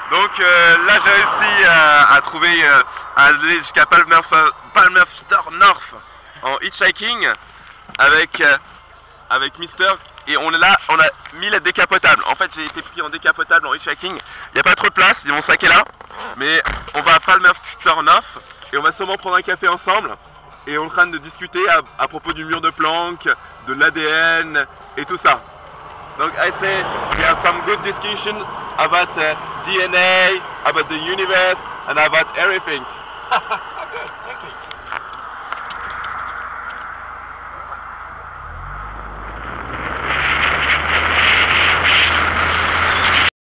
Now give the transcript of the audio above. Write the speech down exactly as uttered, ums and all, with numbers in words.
Donc euh, là j'ai réussi à, à trouver, euh, à aller jusqu'à Palmerston North en hitchhiking avec, euh, avec Mister. Et on est là, on a mis la décapotable. En fait j'ai été pris en décapotable en hitchhiking. Il n'y a pas trop de place, mon sac est là. Mais on va à Palmerston North et on va sûrement prendre un café ensemble. Et on est en train de discuter à, à propos du mur de Planck, de l'A D N et tout ça. Donc I say we have some good discussion about uh, D N A, about the universe and about everything. Good, thank you.